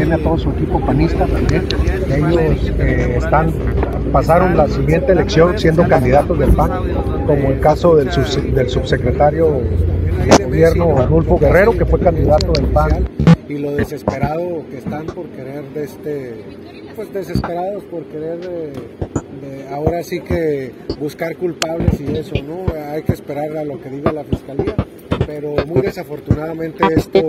tiene a todo su equipo panista también. Ellos pasaron la siguiente elección siendo candidatos del PAN, como el caso del subsecretario de gobierno Arnulfo Guerrero, que fue candidato del PAN. Y lo desesperado que están por querer desesperados por querer ahora sí que buscar culpables y eso, ¿no? Hay que esperar a lo que diga la fiscalía, pero muy desafortunadamente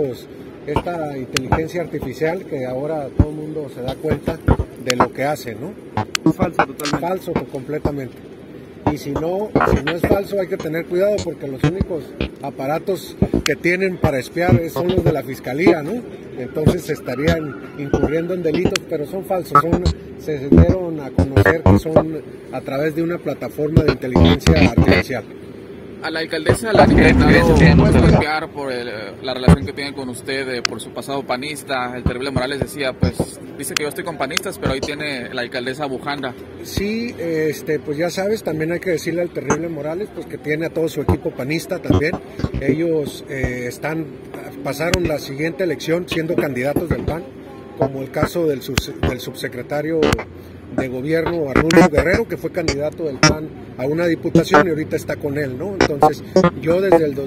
esta inteligencia artificial, que ahora todo el mundo se da cuenta de lo que hace, ¿no? Es falso totalmente. Falso completamente. Y si no es falso, hay que tener cuidado, porque los únicos aparatos que tienen para espiar son los de la fiscalía, ¿no? Entonces estarían incurriendo en delitos, pero son falsos, se dieron a conocer que son a través de una plataforma de inteligencia artificial. A la alcaldesa la han intentado golpear por la relación que tiene con usted, por su pasado panista. El terrible Morales dice que yo estoy con panistas, pero ahí tiene la alcaldesa bujanda. Sí, pues ya sabes, también hay que decirle al terrible Morales pues que tiene a todo su equipo panista también. Ellos pasaron la siguiente elección siendo candidatos del PAN, como el caso del subsecretario de gobierno Arnulfo Guerrero, que fue candidato del PAN a una diputación y ahorita está con él, ¿no? Entonces yo desde el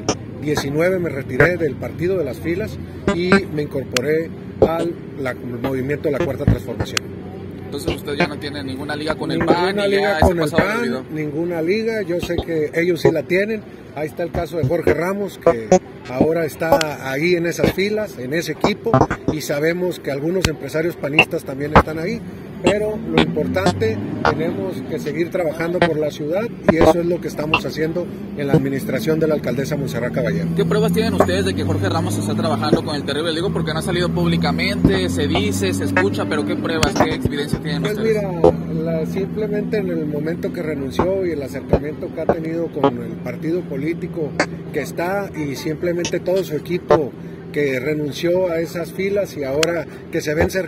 2019 me retiré del partido, de las filas, y me incorporé al movimiento de la Cuarta Transformación. Entonces usted ya no tiene ninguna liga con el PAN. Ninguna liga con el PAN, ninguna liga. Yo sé que ellos sí la tienen. Ahí está el caso de Jorge Ramos, que ahora está ahí en esas filas, en ese equipo, y sabemos que algunos empresarios panistas también están ahí. Pero lo importante, tenemos que seguir trabajando por la ciudad, y eso es lo que estamos haciendo en la administración de la alcaldesa Montserrat Caballero. ¿Qué pruebas tienen ustedes de que Jorge Ramos está trabajando con el terrible? Digo porque no ha salido públicamente, se dice, se escucha, pero ¿qué pruebas, qué evidencia tienen ustedes? Pues mira, simplemente en el momento que renunció y el acercamiento que ha tenido con el partido político que está, y simplemente todo su equipo que renunció a esas filas y ahora que se ven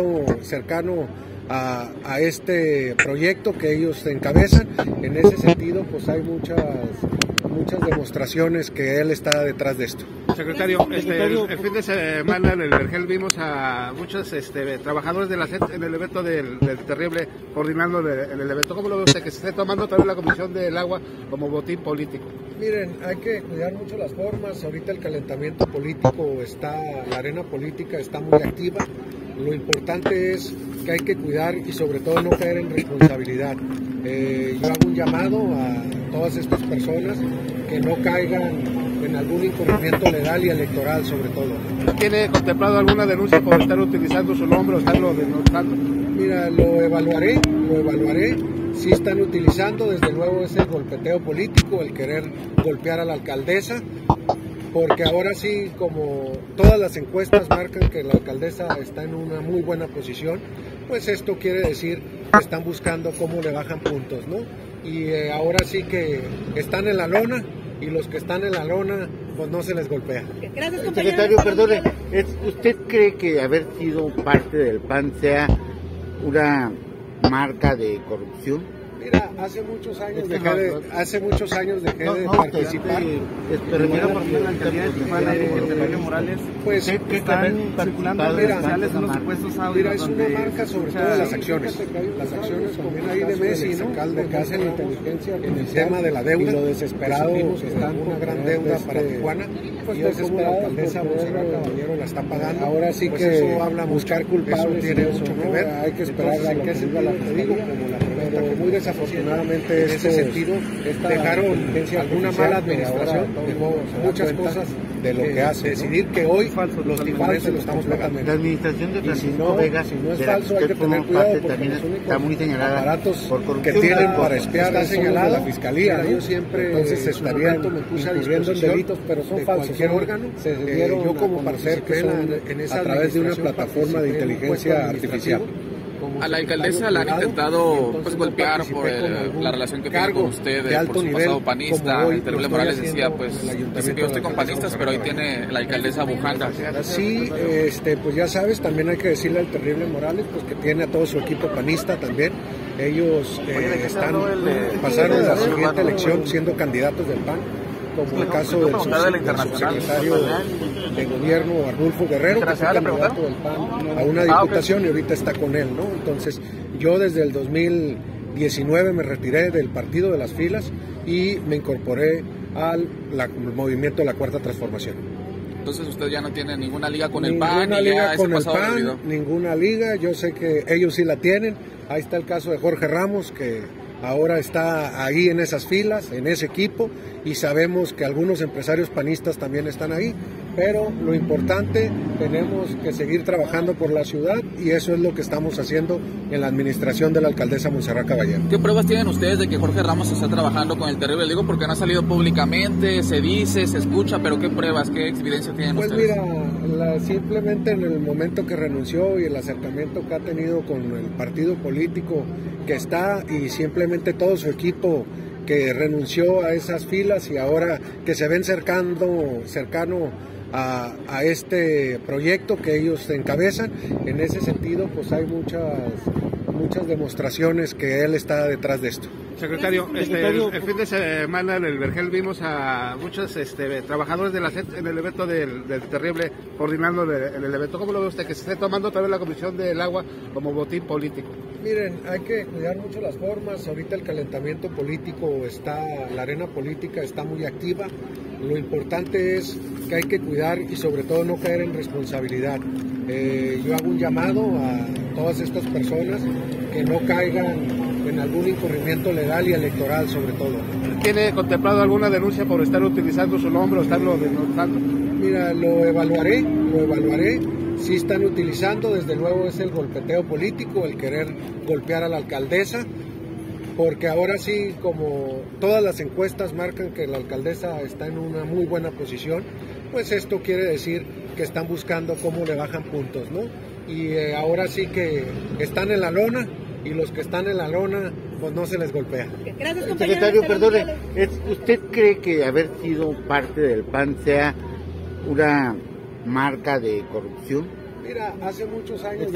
cercano a este proyecto que ellos encabezan. En ese sentido, pues hay muchas demostraciones que él está detrás de esto. Secretario, el fin de semana en el Vergel vimos a muchos trabajadores de la SET en el evento del terrible, coordinando el evento. ¿Cómo lo ve usted, que se esté tomando también la Comisión del Agua como botín político? Miren, hay que cuidar mucho las formas. Ahorita el calentamiento político la arena política está muy activa. Lo importante es que hay que cuidar y sobre todo no caer en responsabilidad. Yo hago un llamado a todas estas personas que no caigan en algún incumplimiento legal y electoral, sobre todo. ¿Tiene contemplado alguna denuncia por estar utilizando su nombre o estarlo denostando? Mira, lo evaluaré. Sí están utilizando, desde luego, ese golpeteo político, el querer golpear a la alcaldesa, porque ahora sí, como todas las encuestas marcan que la alcaldesa está en una muy buena posición, pues esto quiere decir que están buscando cómo le bajan puntos, ¿no? Y ahora sí que están en la lona, y los que están en la lona, pues no se les golpea. Gracias, secretario, perdone, ¿usted cree que haber sido parte del PAN sea una marca de corrupción? Mira, hace muchos años dejé de participar. Primero porque la alcaldía de Tijuana y el terrible Morales pues están circulando en redes sociales unos supuestos audios. Mira, es una marca sobre todo de las acciones. Las acciones, como ahí de Messi, ¿no? Que hacen inteligencia en el tema de la deuda. Y lo desesperado que están una gran deuda para Tijuana. Pues desesperado, la alcaldesa Montserrat Caballero la está pagando. Ahora sí que eso habla, buscar culpables tiene mucho que ver. Hay que esperar a lo que diga la fiscalía, como la pregunta, muy desafortunadamente en ese sentido dejaron alguna mala administración, muchas cosas de lo que hace, decidir que hoy los tijuanenses lo estamos pagando. La administración de Francisco Vega, si no es falso, hay que tener cuidado, porque también está muy señalada aparatos por corrupción que tienen para espiar está señalado la fiscalía, ¿no? Yo siempre entonces estarían incurriendo en delitos, pero son falsos, cualquier órgano. Yo como participé a través de una plataforma de inteligencia artificial. A la alcaldesa la han intentado golpear por la relación que tiene con usted, por su pasado panista. El terrible Morales decía, dice que yo estoy con panistas, pero ahí tiene la alcaldesa bujanda. Sí, pues ya sabes, también hay que decirle al terrible Morales que tiene a todo su equipo panista también. Ellos pasaron la siguiente elección siendo candidatos del PAN, como el caso del subsecretario de gobierno, Arnulfo Guerrero, que fue candidato del PAN a una diputación, y ahorita está con él, ¿no? Entonces, yo desde el 2019 me retiré del partido, de las filas, y me incorporé al movimiento de la Cuarta Transformación. Entonces usted ya no tiene ninguna liga con el PAN. Ninguna liga con el PAN, ninguna liga. Yo sé que ellos sí la tienen. Ahí está el caso de Jorge Ramos, que ahora está ahí en esas filas, en ese equipo, y sabemos que algunos empresarios panistas también están ahí, pero lo importante, tenemos que seguir trabajando por la ciudad, y eso es lo que estamos haciendo en la administración de la alcaldesa Montserrat Caballero. ¿Qué pruebas tienen ustedes de que Jorge Ramos está trabajando con el Terrible? Digo, porque no ha salido públicamente, se dice, se escucha, pero ¿qué pruebas, qué evidencia tienen ustedes? Pues mira, simplemente en el momento que renunció y el acercamiento que ha tenido con el partido político que está, y simplemente todo su equipo que renunció a esas filas, y ahora que se ven cercano a este proyecto que ellos encabezan, en ese sentido pues hay muchas demostraciones que él está detrás de esto. Secretario, el fin de semana en el Vergel vimos a muchos trabajadores de la SET en el evento del Terrible, coordinando el evento. ¿Cómo lo ve usted, que se esté tomando también la Comisión del Agua como botín político? Miren, hay que cuidar mucho las formas. Ahorita el calentamiento político la arena política está muy activa. Lo importante es que hay que cuidar y sobre todo no caer en responsabilidad. Yo hago un llamado a todas estas personas que no caigan en algún incurrimiento legal y electoral, sobre todo. ¿Tiene contemplado alguna denuncia por estar utilizando su nombre o estarlo denotando? Mira, lo evaluaré. Si están utilizando, desde luego es el golpeteo político, el querer golpear a la alcaldesa, porque ahora sí, como todas las encuestas marcan que la alcaldesa está en una muy buena posición, pues esto quiere decir que están buscando cómo le bajan puntos, ¿no? Y ahora sí que están en la lona, y los que están en la lona, pues no se les golpea. Gracias, secretario, perdone, ¿usted cree que haber sido parte del PAN sea una marca de corrupción? Mira, hace muchos años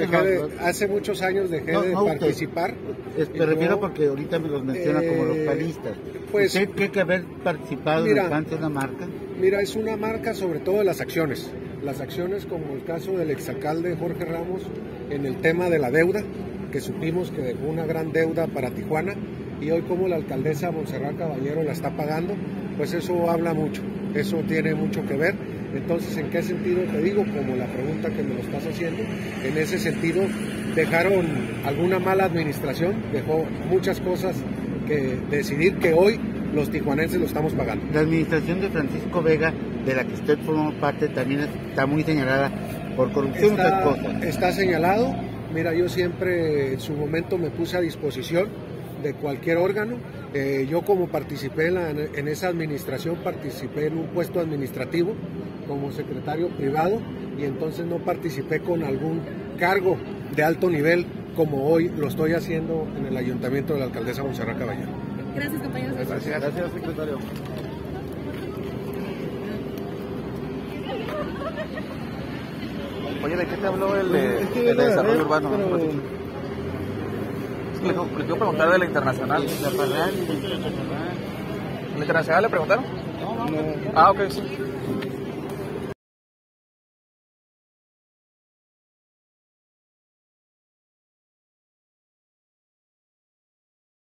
dejé de participar. Me refiero porque ahorita me los menciona como los panistas. Pues, ¿usted cree que haber participado en el PAN sea una marca? Mira, es una marca sobre todo de las acciones. Las acciones, como el caso del exalcalde Jorge Ramos en el tema de la deuda, que supimos que dejó una gran deuda para Tijuana, y hoy como la alcaldesa Montserrat Caballero la está pagando, pues eso habla mucho, eso tiene mucho que ver. Entonces, ¿en qué sentido te digo? Como la pregunta que me lo estás haciendo, en ese sentido dejaron alguna mala administración, dejó muchas cosas que decidir que hoy los tijuanenses lo estamos pagando. La administración de Francisco Vega, de la que usted forma parte, también está muy señalada por corrupción. Está señalado. Mira, yo siempre en su momento me puse a disposición de cualquier órgano. Yo como participé en esa administración, participé en un puesto administrativo como secretario privado, y entonces no participé con algún cargo de alto nivel como hoy lo estoy haciendo en el ayuntamiento de la alcaldesa Montserrat Caballero. Gracias, compañeros. Gracias, secretario. Oye, ¿de qué te habló el de desarrollo urbano? Le quiero preguntar de la internacional. ¿La internacional le preguntaron? No. Ah, ok, sí.